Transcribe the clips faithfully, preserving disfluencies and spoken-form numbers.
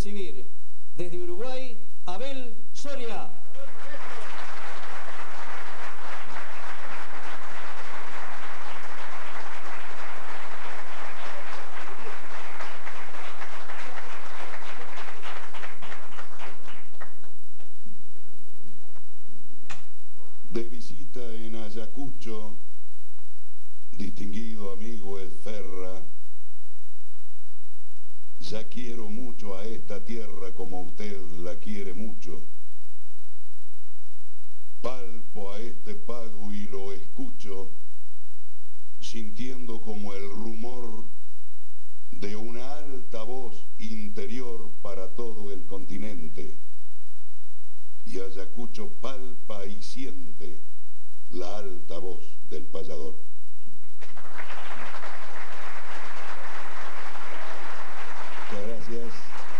recibir desde Uruguay Abel Soria. De visita en Ayacucho, distinguido amigo Esferra, ya quiero mucho a esta tierra como usted la quiere mucho. Palpo a este pago y lo escucho, sintiendo como el rumor de una alta voz interior para todo el continente. Y Ayacucho palpa y siente la alta voz del payador. Muchas gracias.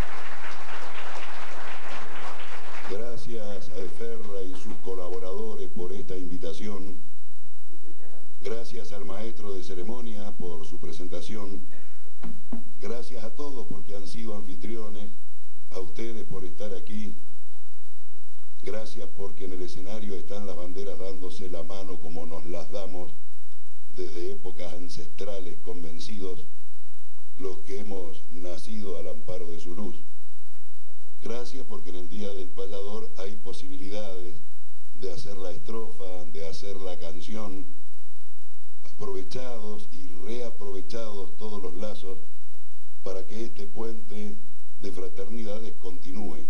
Gracias a Esferra y sus colaboradores por esta invitación. Gracias al maestro de ceremonia por su presentación. Gracias a todos porque han sido anfitriones, a ustedes por estar aquí. Gracias porque en el escenario están las banderas dándose la mano como nos las damos desde épocas ancestrales, convencidos los que hemos nacido al amparo de su luz. Gracias porque en el Día del Payador hay posibilidades de hacer la estrofa, de hacer la canción, aprovechados y reaprovechados todos los lazos para que este puente de fraternidades continúe.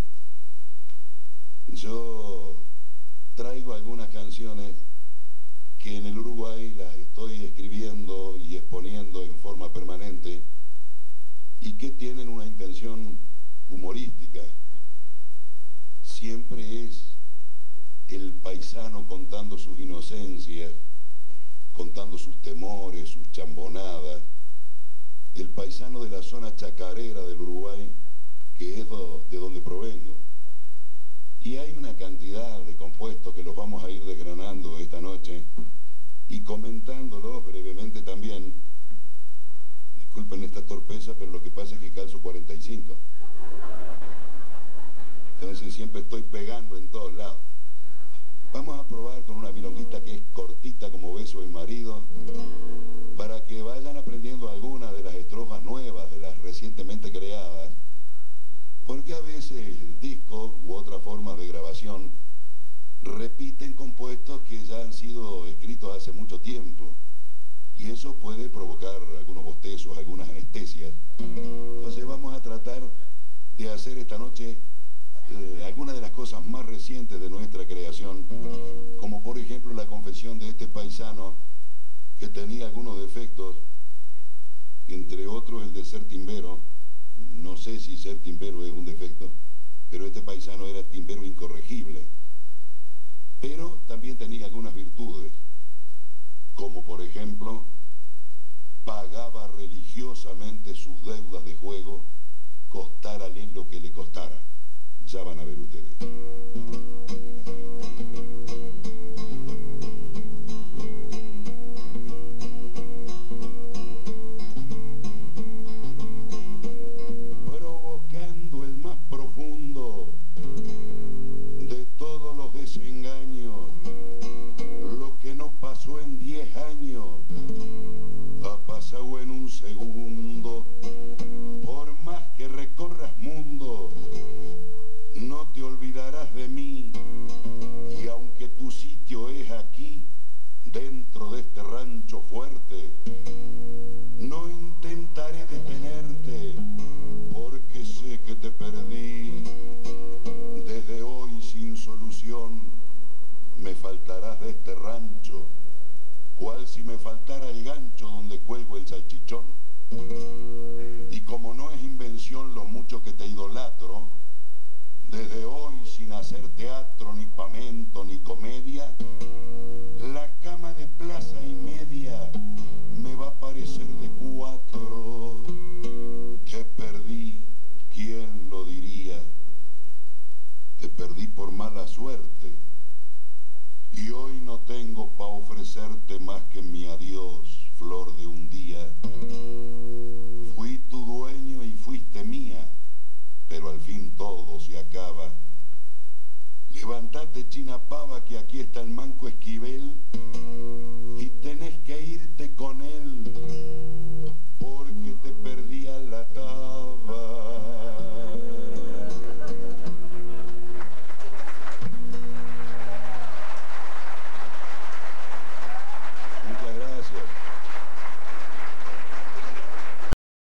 Yo traigo algunas canciones que en el Uruguay las estoy escribiendo y exponiendo en forma permanente y que tienen una intención humorística. Siempre es el paisano contando sus inocencias, contando sus temores, sus chambonadas, el paisano de la zona chacarera del Uruguay, que es de donde provengo. Y hay una cantidad de compuestos que los vamos a ir desgranando esta noche y comentándolos brevemente también. Disculpen esta torpeza, pero lo que pasa es que calzo cuarenta y cinco. Entonces siempre estoy pegando en todos lados. Vamos a probar con una milonguita que es cortita como beso de marido, para que vayan aprendiendo algunas de las estrofas nuevas, de las recientemente creadas, porque a veces el disco u otras formas de grabación repiten compuestos que ya han sido escritos hace mucho tiempo y eso puede provocar algunos bostezos, algunas anestesias. Entonces vamos a tratar de hacer esta noche eh, algunas de las cosas más recientes de nuestra creación, como por ejemplo la confesión de este paisano que tenía algunos defectos, entre otros el de ser timbero. No sé si ser timbero es un defecto, pero este paisano era timbero incorregible. Pero también tenía algunas virtudes, como por ejemplo, pagaba religiosamente sus deudas de juego, costárale lo que le costara. Ya van a ver ustedes. Pasó en diez años, ha pasado en un segundo. Por más que recorras mundo, no te olvidarás de mí. Y aunque tu sitio es aquí, dentro de este rancho fuerte, no intentaré detenerte, porque sé que te perdí. Desde hoy sin solución, me faltarás de este rancho, cual si me faltara el gancho donde cuelgo el salchichón. Y como no es invención lo mucho que te idolatro, desde hoy sin hacer teatro, ni pamento, ni comedia, la cama de plaza y media me va a parecer de cuatro. Te perdí, ¿quién lo diría? Te perdí por mala suerte. Y hoy no tengo pa' ofrecerte más que mi adiós, flor de un día. Fui tu dueño y fuiste mía, pero al fin todo se acaba. Levantate, china pava, que aquí está el manco Esquivel.